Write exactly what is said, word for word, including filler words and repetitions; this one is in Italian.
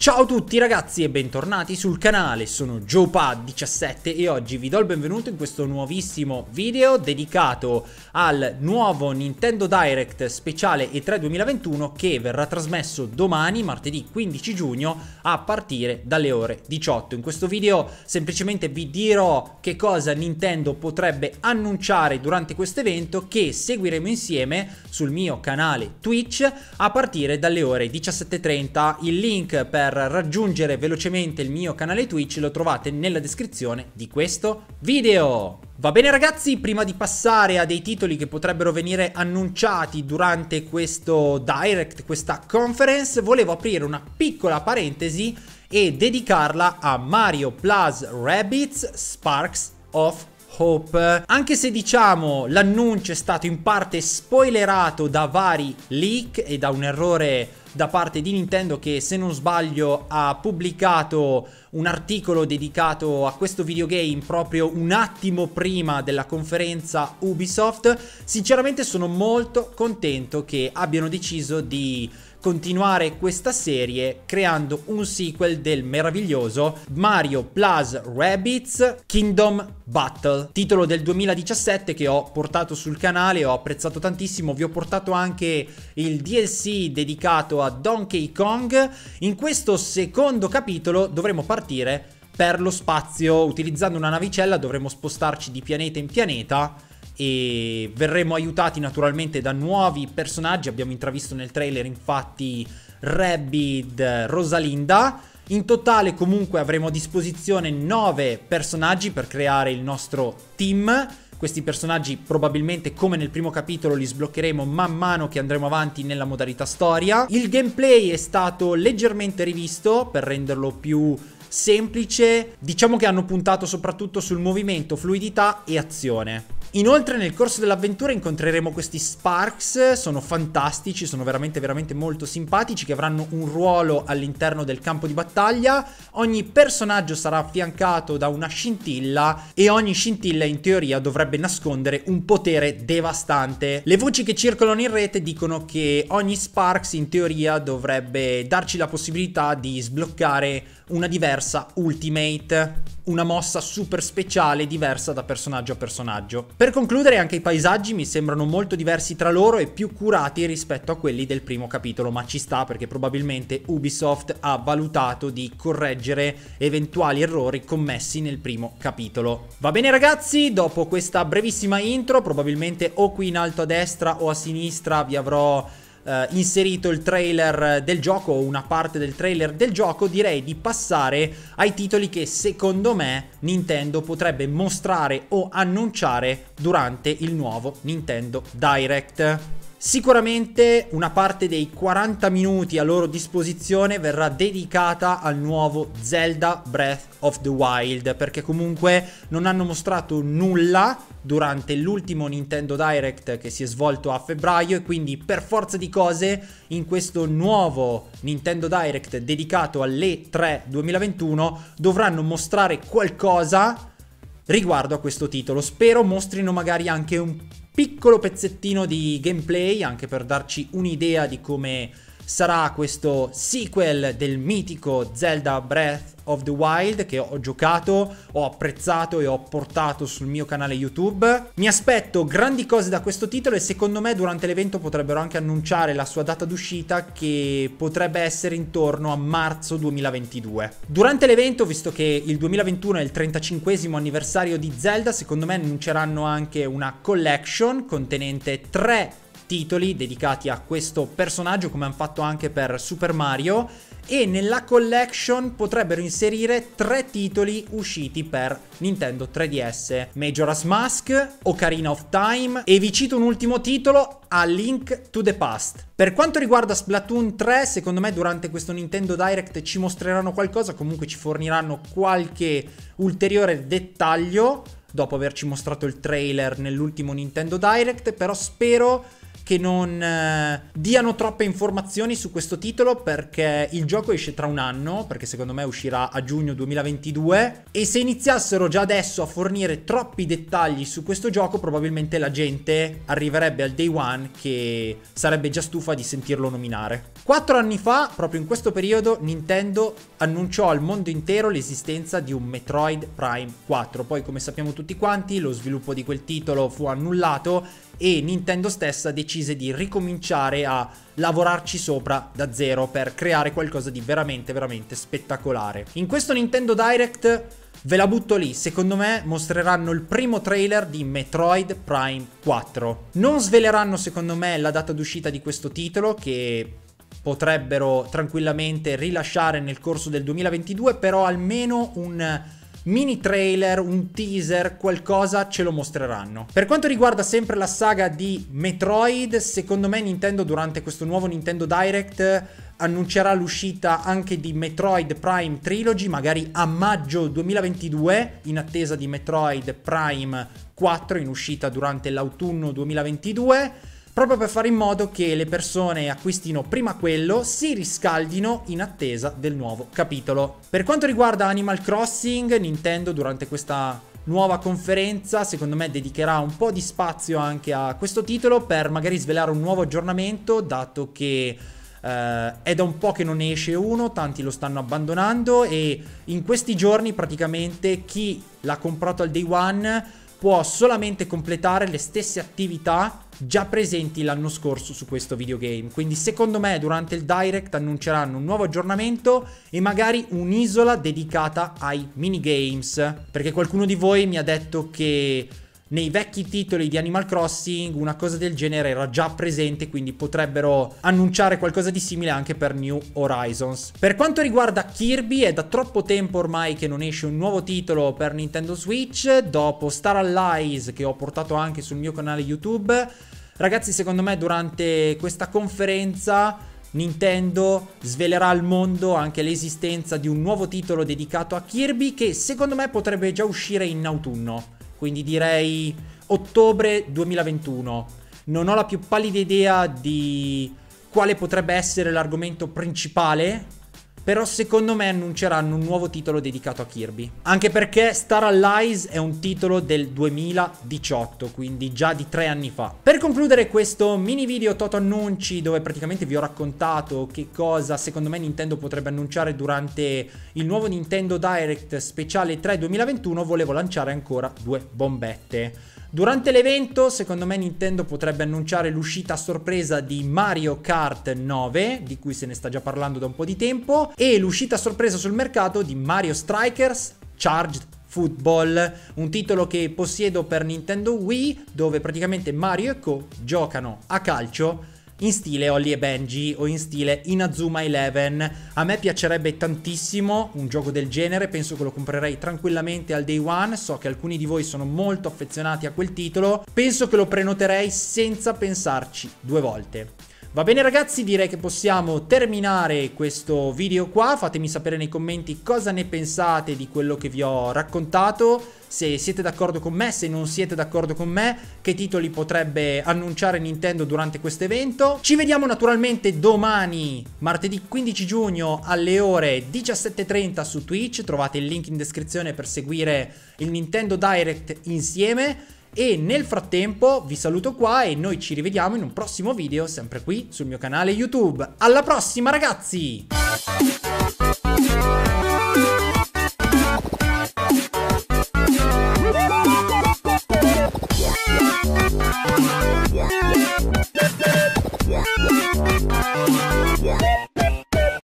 Ciao a tutti ragazzi e bentornati sul canale, sono JoePad diciassette e oggi vi do il benvenuto in questo nuovissimo video dedicato al nuovo Nintendo Direct speciale E tre duemilaventuno che verrà trasmesso domani, martedì quindici giugno, a partire dalle ore diciotto. In questo video semplicemente vi dirò che cosa Nintendo potrebbe annunciare durante questo evento che seguiremo insieme sul mio canale Twitch a partire dalle ore diciassette e trenta. Il link per raggiungere velocemente il mio canale Twitch lo trovate nella descrizione di questo video. Va bene ragazzi, prima di passare a dei titoli che potrebbero venire annunciati durante questo Direct, questa conference, volevo aprire una piccola parentesi e dedicarla a Mario plus Rabbids Sparks of Hope. Anche se diciamo l'annuncio è stato in parte spoilerato da vari leak e da un errore da parte di Nintendo che, se non sbaglio, ha pubblicato un articolo dedicato a questo videogame proprio un attimo prima della conferenza Ubisoft, sinceramente sono molto contento che abbiano deciso di continuare questa serie creando un sequel del meraviglioso Mario plus Rabbids Kingdom Battle, titolo del duemiladiciassette che ho portato sul canale, ho apprezzato tantissimo. Vi ho portato anche il D L C dedicato a Donkey Kong. In questo secondo capitolo dovremo partire per lo spazio utilizzando una navicella, dovremo spostarci di pianeta in pianeta e verremo aiutati naturalmente da nuovi personaggi. Abbiamo intravisto nel trailer infatti Rabbid, Rosalinda. In totale comunque avremo a disposizione nove personaggi per creare il nostro team. Questi personaggi probabilmente, come nel primo capitolo, li sbloccheremo man mano che andremo avanti nella modalità storia. Il gameplay è stato leggermente rivisto per renderlo più semplice. Diciamo che hanno puntato soprattutto sul movimento, fluidità e azione. Inoltre nel corso dell'avventura incontreremo questi Sparks, sono fantastici, sono veramente veramente molto simpatici, che avranno un ruolo all'interno del campo di battaglia. Ogni personaggio sarà affiancato da una scintilla e ogni scintilla in teoria dovrebbe nascondere un potere devastante. Le voci che circolano in rete dicono che ogni Sparks in teoria dovrebbe darci la possibilità di sbloccare una diversa Ultimate, una mossa super speciale diversa da personaggio a personaggio. Per concludere, anche i paesaggi mi sembrano molto diversi tra loro e più curati rispetto a quelli del primo capitolo, ma ci sta perché probabilmente Ubisoft ha valutato di correggere eventuali errori commessi nel primo capitolo. Va bene ragazzi, dopo questa brevissima intro, probabilmente o qui in alto a destra o a sinistra vi avrò Uh, inserito il trailer del gioco o una parte del trailer del gioco, direi di passare ai titoli che secondo me Nintendo potrebbe mostrare o annunciare durante il nuovo Nintendo Direct. Sicuramente una parte dei quaranta minuti a loro disposizione verrà dedicata al nuovo Zelda Breath of the Wild, perché comunque non hanno mostrato nulla durante l'ultimo Nintendo Direct che si è svolto a febbraio e quindi per forza di cose in questo nuovo Nintendo Direct dedicato all'E tre duemilaventuno dovranno mostrare qualcosa riguardo a questo titolo. Spero mostrino magari anche un piccolo pezzettino di gameplay, anche per darci un'idea di come sarà questo sequel del mitico Zelda Breath of the Wild che ho giocato, ho apprezzato e ho portato sul mio canale YouTube. Mi aspetto grandi cose da questo titolo e secondo me durante l'evento potrebbero anche annunciare la sua data d'uscita, che potrebbe essere intorno a marzo duemilaventidue. Durante l'evento, visto che il duemilaventuno è il trentacinquesimo anniversario di Zelda, secondo me annunceranno anche una collection contenente tre titoli dedicati a questo personaggio, come hanno fatto anche per Super Mario, e nella collection potrebbero inserire tre titoli usciti per Nintendo tre D S: Majora's Mask, Ocarina of Time e vi cito un ultimo titolo, A Link to the Past. Per quanto riguarda Splatoon tre, secondo me durante questo Nintendo Direct ci mostreranno qualcosa, comunque ci forniranno qualche ulteriore dettaglio dopo averci mostrato il trailer nell'ultimo Nintendo Direct, però spero che non eh, diano troppe informazioni su questo titolo, perché il gioco esce tra un anno, perché secondo me uscirà a giugno duemilaventidue, e se iniziassero già adesso a fornire troppi dettagli su questo gioco probabilmente la gente arriverebbe al day one che sarebbe già stufa di sentirlo nominare. Quattro anni fa, proprio in questo periodo, Nintendo annunciò al mondo intero l'esistenza di un Metroid Prime quattro. Poi, come sappiamo tutti quanti, lo sviluppo di quel titolo fu annullato e Nintendo stessa decise di ricominciare a lavorarci sopra da zero per creare qualcosa di veramente, veramente spettacolare. In questo Nintendo Direct ve la butto lì, secondo me mostreranno il primo trailer di Metroid Prime quattro. Non sveleranno secondo me la data d'uscita di questo titolo, che potrebbero tranquillamente rilasciare nel corso del duemilaventidue, però almeno un mini trailer, un teaser, qualcosa ce lo mostreranno. Per quanto riguarda sempre la saga di Metroid, secondo me Nintendo durante questo nuovo Nintendo Direct annuncerà l'uscita anche di Metroid Prime Trilogy, magari a maggio duemilaventidue, in attesa di Metroid Prime quattro in uscita durante l'autunno duemilaventidue, proprio per fare in modo che le persone acquistino prima quello, si riscaldino in attesa del nuovo capitolo. Per quanto riguarda Animal Crossing, Nintendo durante questa nuova conferenza secondo me dedicherà un po' di spazio anche a questo titolo per magari svelare un nuovo aggiornamento, dato che Uh, è da un po' che non ne esce uno, tanti lo stanno abbandonando e in questi giorni praticamente chi l'ha comprato al day one può solamente completare le stesse attività già presenti l'anno scorso su questo videogame. Quindi secondo me durante il Direct annunceranno un nuovo aggiornamento e magari un'isola dedicata ai minigames, perché qualcuno di voi mi ha detto che nei vecchi titoli di Animal Crossing una cosa del genere era già presente, quindi potrebbero annunciare qualcosa di simile anche per New Horizons. Per quanto riguarda Kirby, è da troppo tempo ormai che non esce un nuovo titolo per Nintendo Switch. Dopo Star Allies, che ho portato anche sul mio canale YouTube, ragazzi, secondo me durante questa conferenza Nintendo svelerà al mondo anche l'esistenza di un nuovo titolo dedicato a Kirby, che secondo me potrebbe già uscire in autunno. Quindi direi ottobre duemilaventuno. Non ho la più pallida idea di quale potrebbe essere l'argomento principale, però secondo me annunceranno un nuovo titolo dedicato a Kirby. Anche perché Star Allies è un titolo del duemiladiciotto, quindi già di tre anni fa. Per concludere questo mini video Toto annunci, dove praticamente vi ho raccontato che cosa secondo me Nintendo potrebbe annunciare durante il nuovo Nintendo Direct speciale tre duemilaventuno, volevo lanciare ancora due bombette. Durante l'evento, secondo me Nintendo potrebbe annunciare l'uscita a sorpresa di Mario Kart nove, di cui se ne sta già parlando da un po' di tempo, e l'uscita a sorpresa sul mercato di Mario Strikers Charged Football, un titolo che possiedo per Nintendo Wii, dove praticamente Mario e Co giocano a calcio in stile Holly e Benji o in stile Inazuma Eleven. A me piacerebbe tantissimo un gioco del genere, penso che lo comprerei tranquillamente al day one. So che alcuni di voi sono molto affezionati a quel titolo, penso che lo prenoterei senza pensarci due volte. Va bene ragazzi, direi che possiamo terminare questo video qua. Fatemi sapere nei commenti cosa ne pensate di quello che vi ho raccontato, se siete d'accordo con me, se non siete d'accordo con me, che titoli potrebbe annunciare Nintendo durante questo evento. Ci vediamo naturalmente domani, martedì quindici giugno alle ore diciassette e trenta su Twitch. Trovate il link in descrizione per seguire il Nintendo Direct insieme. E nel frattempo vi saluto qua e noi ci rivediamo in un prossimo video sempre qui sul mio canale YouTube. Alla prossima ragazzi! Yeah.